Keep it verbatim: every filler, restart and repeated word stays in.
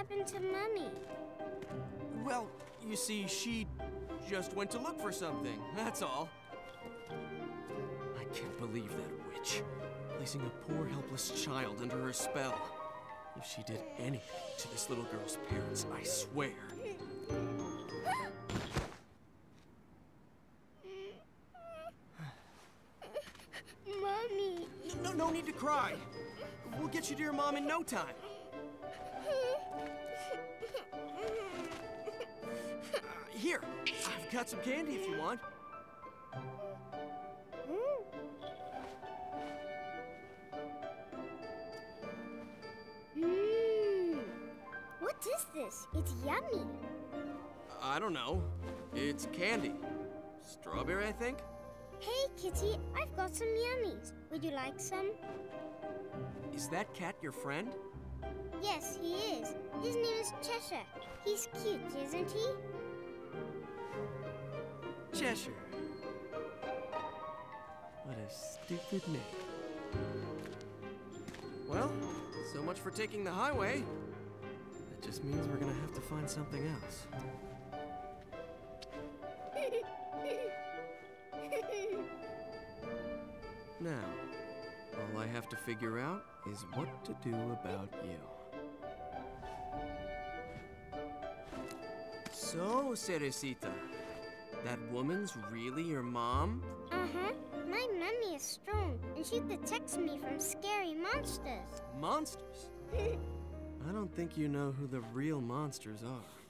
happened to Mummy? Well, you see, she just went to look for something, that's all. I can't believe that witch, placing a poor helpless child under her spell. If she did anything to this little girl's parents, I swear. Mommy. No, no need to cry. We'll get you to your mom in no time. Uh, here, I've got some candy if you want. Mmm. What is this? It's yummy. I don't know. It's candy. Strawberry, I think? Hey, Kitty, I've got some yummies. Would you like some? Is that cat your friend? Yes, he is. His name is Cheshire. He's cute, isn't he? Cheshire. What a stupid name. Well, so much for taking the highway. That just means we're gonna have to find something else. Now, all I have to figure out is what to do about you. So, Cerecita, that woman's really your mom? Uh-huh. My mummy is strong, and she protects me from scary monsters. Monsters? I don't think you know who the real monsters are.